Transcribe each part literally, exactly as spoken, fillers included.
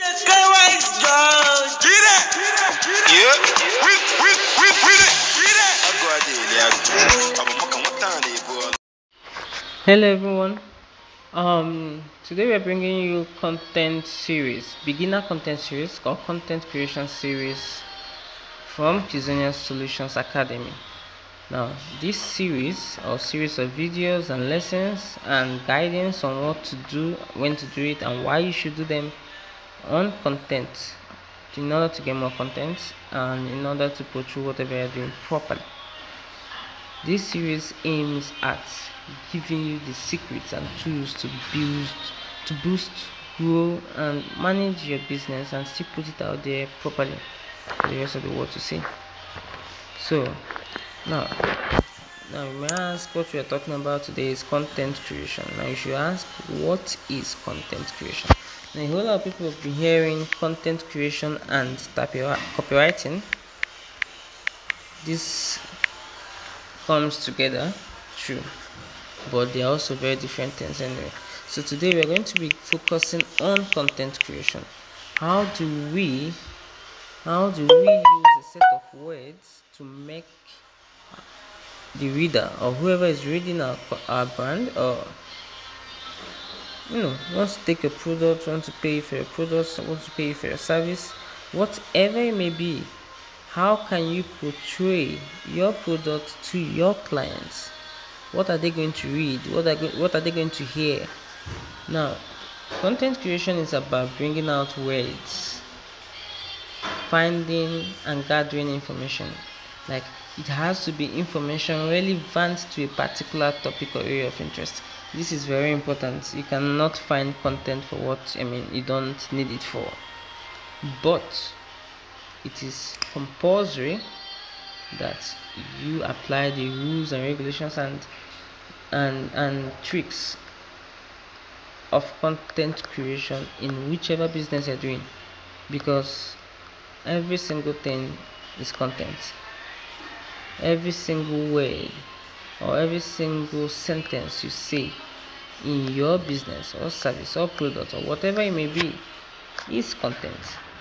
Hello everyone. Um, today we are bringing you content series, beginner content series or content creation series from Kizonia Solutions Academy. Now, this series or series of videos and lessons and guidance on what to do, when to do it, and why you should do them on content in order to get more content and in order to portray whatever you're doing properly. This series aims at giving you the secrets and tools to build, to boost, grow, and manage your business and still put it out there properly for the rest of the world to see. So now, now you may ask, what we are talking about today is content creation. Now you should ask, what is content creation? Now a whole lot of people have been hearing content creation and copywriting. This comes together, true, but they are also very different things anyway. So today we are going to be focusing on content creation. How do we how do we use a set of words to make the reader or whoever is reading our, our brand, or you know, wants to take a product, wants to pay for your product, wants to pay for your service, whatever it may be, how can you portray your product to your clients? What are they going to read? What are, what are they going to hear? Now, content creation is about bringing out words, finding and gathering information. Like, it has to be information relevant to a particular topic or area of interest. This is very important. You cannot find content for what, I mean, you don't need it for. But it is compulsory that you apply the rules and regulations and and and tricks of content creation in whichever business you're doing, because every single thing is content. Every single word or every single sentence you say in your business or service or product or whatever it may be is content.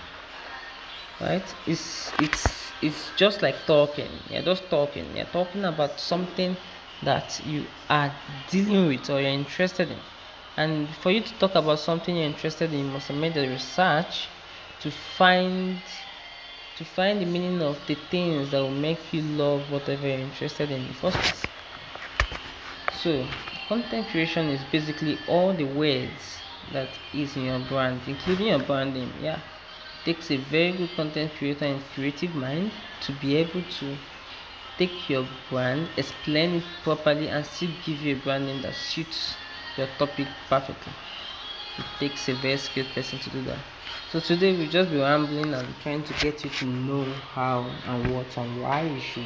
Right? It's it's it's just like talking. You're just talking. You're talking about something that you are dealing with or you're interested in. And for you to talk about something you're interested in, you must have made the research to find to find the meaning of the things that will make you love whatever you're interested in in the first place. So content creation is basically all the words that is in your brand, including your brand name. Yeah. It takes a very good content creator and creative mind to be able to take your brand, explain it properly, and still give you a brand name that suits your topic perfectly. It takes a very skilled person to do that. So today we'll just be rambling and trying to get you to know how and what and why you should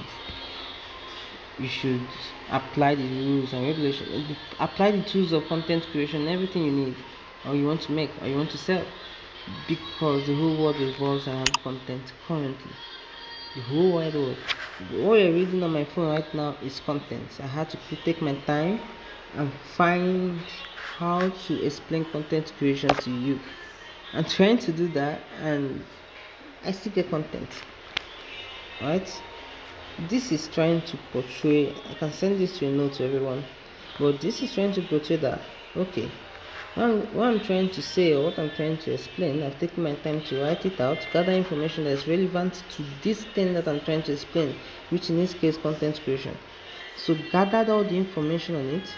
you should apply the rules and regulations, apply the tools of content creation, everything you need or you want to make or you want to sell, because the whole world revolves around content currently. The whole wide world. What you're reading on my phone right now is content. I had to take my time and find how to explain content creation to you. I'm trying to do that and I still get content. Right? This is trying to portray, I can send this to a note to everyone, but this is trying to portray that, okay, what I'm, what I'm trying to say or what I'm trying to explain, I've taken my time to write it out, gather information that is relevant to this thing that I'm trying to explain, which in this case content creation. So gather all the information on it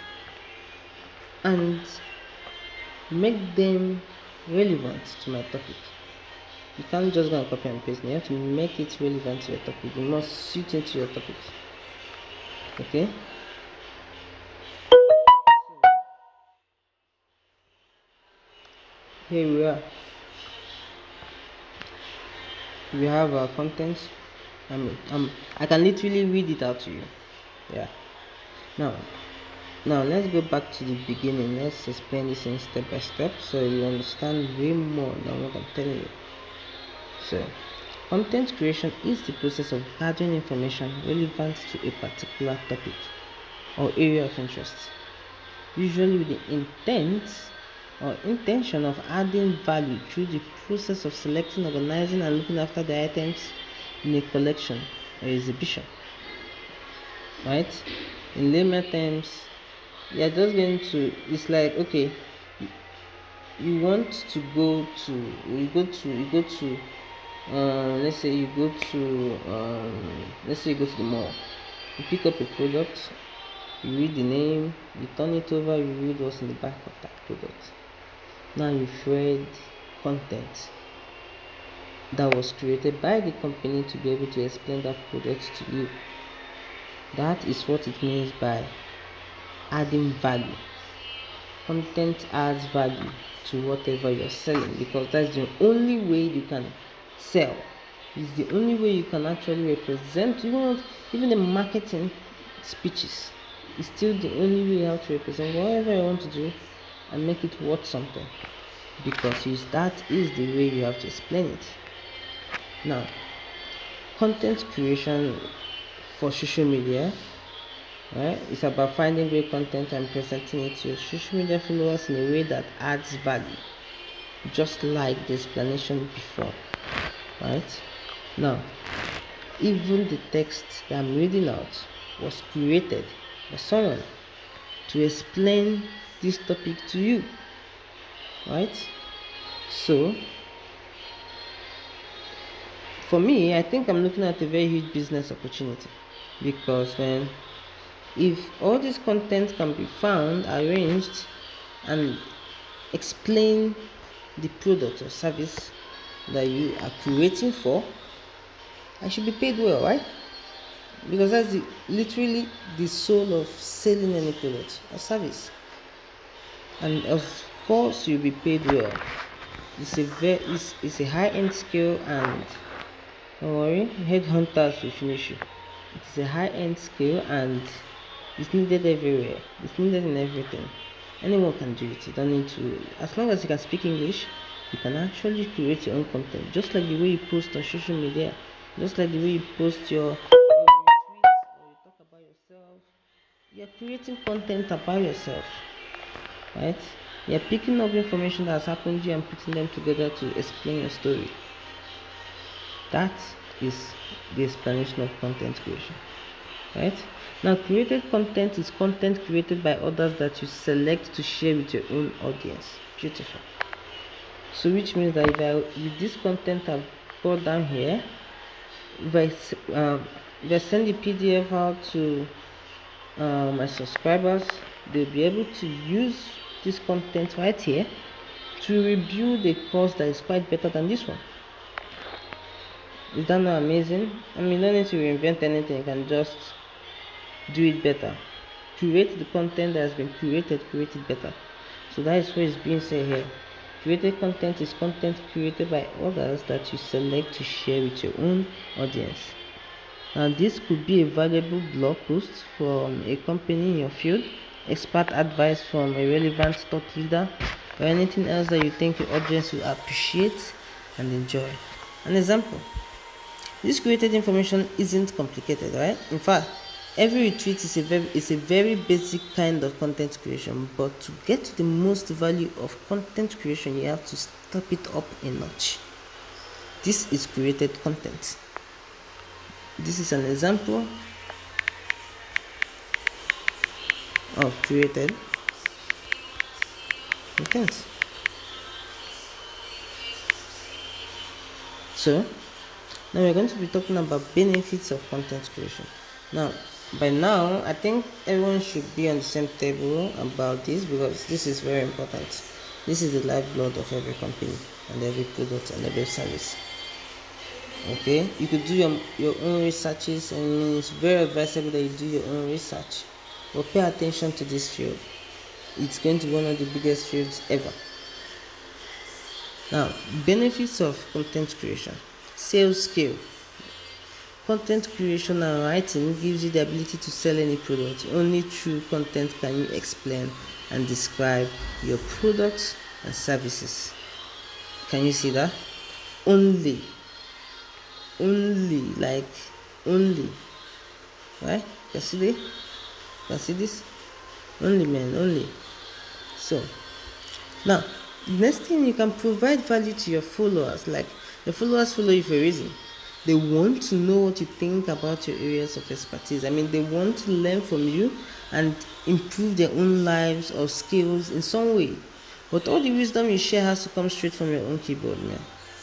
and make them relevant to my topic. You can't just go and copy and paste. You have to make it relevant to your topic. You must suit into your topic. Okay? Here we are. We have our content. I mean, um, I can literally read it out to you. Yeah. Now, now let's go back to the beginning. Let's explain this in step by step so you understand way more than what I'm telling you. So, content creation is the process of gathering information relevant to a particular topic or area of interest, usually with the intent or intention of adding value through the process of selecting, organizing, and looking after the items in a collection or exhibition. Right? In layman terms, you're just going to, it's like, okay, you want to go to, you go to, you go to, uh, let's say you go to, um, let's say you go to the mall, you pick up a product, you read the name, you turn it over, you read what's in the back of that product. Now you've read content that was created by the company to be able to explain that product to you. That is what it means by adding value. Content adds value to whatever you're selling, because that's the only way you can sell. It's the only way you can actually represent, even even the marketing speeches. It's still the only way you have to represent whatever you want to do and make it worth something, because that is the way you have to explain it. Now, content creation for social media, right? It's about finding great content and presenting it to your social media followers in a way that adds value, just like the explanation before, right? Now, even the text that I'm reading out was created by someone to explain this topic to you, right? So for me, I think I'm looking at a very huge business opportunity, because when if all this content can be found, arranged, and explain the product or service that you are creating for, I should be paid well, right? Because that's the, literally the soul of selling any product or service. And of course, you'll be paid well. It's a very, it's, it's a high-end skill, and don't worry, headhunters will finish you. It's a high-end skill, and it's needed everywhere. It's needed in everything. Anyone can do it. You don't need to, as long as you can speak English, you can actually create your own content, just like the way you post on social media, just like the way you post your, your tweets, or you talk about yourself. You're creating content about yourself, right? You're picking up information that has happened to you and putting them together to explain your story. That is the explanation of content creation, right? Now, created content is content created by others that you select to share with your own audience. Beautiful. So which means that if I, with this content I've brought down here, if I, uh, if I send the P D F out to uh, my subscribers, they'll be able to use this content right here to review the course that is quite better than this one. Is that not amazing? I mean, you don't need to reinvent anything. You can just do it better. Create the content that has been created, create it better. So that is what is being said here. Created content is content created by others that you select to share with your own audience. And this could be a valuable blog post from a company in your field, expert advice from a relevant thought leader, or anything else that you think your audience will appreciate and enjoy. An example: this created information isn't complicated, right? In fact, every retweet is a very is a very basic kind of content creation, but to get to the most value of content creation, you have to step it up a notch. This is created content. This is an example of created content. So now we're going to be talking about benefits of content creation. Now, by now, I think everyone should be on the same table about this, because this is very important. This is the lifeblood of every company and every product and every service. Okay, you could do your, your own researches, and it's very advisable that you do your own research. But pay attention to this field. It's going to be one of the biggest fields ever. Now, benefits of content creation. Sales skill. Content creation and writing gives you the ability to sell any product. Only through content can you explain and describe your products and services. Can you see that? Only. Only. Like, only. Right? Can you see this? Can you see this? Only, man. Only. So, Now, the next thing, you can provide value to your followers. Like, your followers follow you for a reason. They want to know what you think about your areas of expertise. I mean, they want to learn from you and improve their own lives or skills in some way. But all the wisdom you share has to come straight from your own keyboard, man.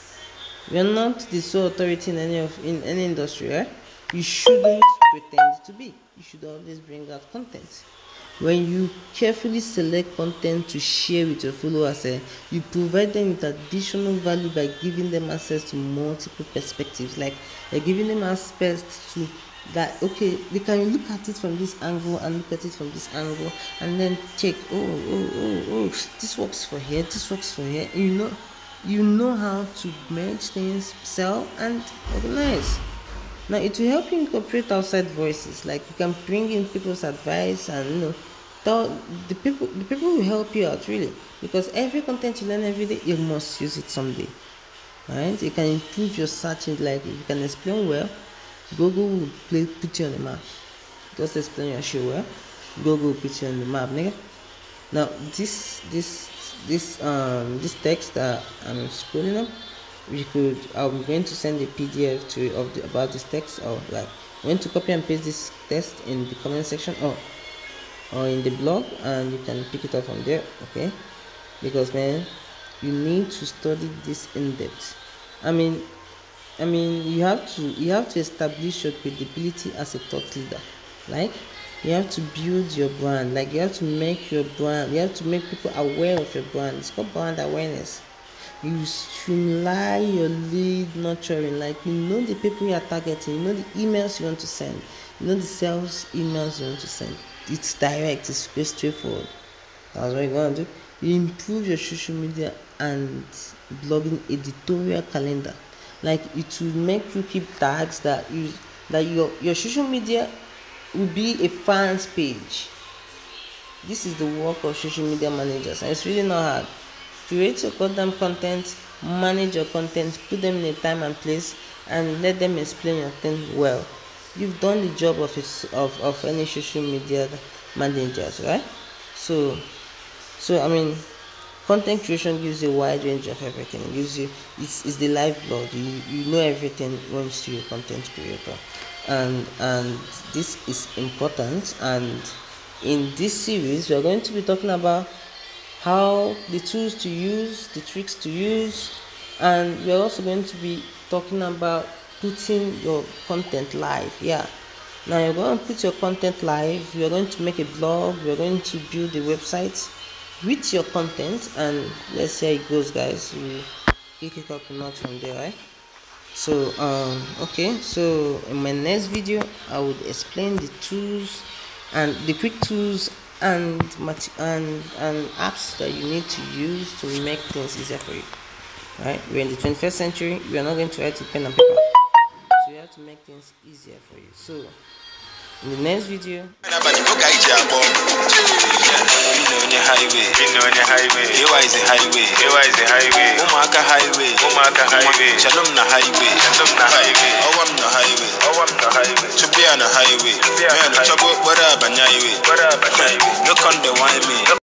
You're not the sole authority in any of in any industry, right? You shouldn't pretend to be. You should always bring out content. When you carefully select content to share with your followers, eh, you provide them with additional value by giving them access to multiple perspectives. Like, you're giving them access to that, okay, they can look at it from this angle and look at it from this angle and then check, oh, oh, oh, oh, this works for here, this works for here. And you know, you know how to merge things, sell, and organize. Now, it will help you incorporate outside voices. Like, you can bring in people's advice, and you know, tell the people the people will help you out, really, because every content you learn every day, you must use it someday, right? You can improve your searching. Like, if you can explain well, Google will play, put you on the map. Just explain your show well, Google will put you on the map, nigga. Now, this this this um this text that I'm scrolling up, we could I'm going to send a P D F to you of the, about this text, or like I'm going to copy and paste this text in the comment section or or in the blog, and you can pick it up from there, okay? Because, man, you need to study this in depth. I mean I mean you have to you have to establish your credibility as a thought leader. Like, you have to build your brand. Like, you have to make your brand, you have to make people aware of your brand. It's called brand awareness. You streamline your lead nurturing. Like, you know the people you are targeting, you know the emails you want to send, you know the sales emails you want to send. It's direct, it's very straightforward. That's what you want to do. You improve your social media and blogging editorial calendar. Like, it will make you keep tags that you that your your social media will be a fans page. This is the work of social media managers, and it's really not hard. Create your goddamn content, manage your content, put them in a time and place, and let them explain your thing well. You've done the job of his, of, of any social media managers, right? So, so I mean, content creation gives you a wide range of everything. It gives you, it's, it's the lifeblood. You you know everything once you're a content creator, and and this is important. And in this series, we are going to be talking about how the tools to use, the tricks to use, and we're also going to be talking about putting your content live. Yeah, now you're going to put your content live, you're going to make a blog, you're going to build a website with your content, and let's see how it goes, guys. We pick it up a notch from there, right? So um okay, so in my next video I would explain the tools and the quick tools and and and apps that you need to use to make things easier for you. Right? We're in the twenty-first century. We are not going to write with pen and paper, so you have to make things easier for you. So in the next video, highway, highway. Ewa is a highway. Ewa is a highway. Umaka highway. Umaka highway. Shalom na highway. Shalom na highway. Owam na highway. Owam na highway. Chubia na highway. Man, trouble. What up, highway? What up, highway? Look on the wine me.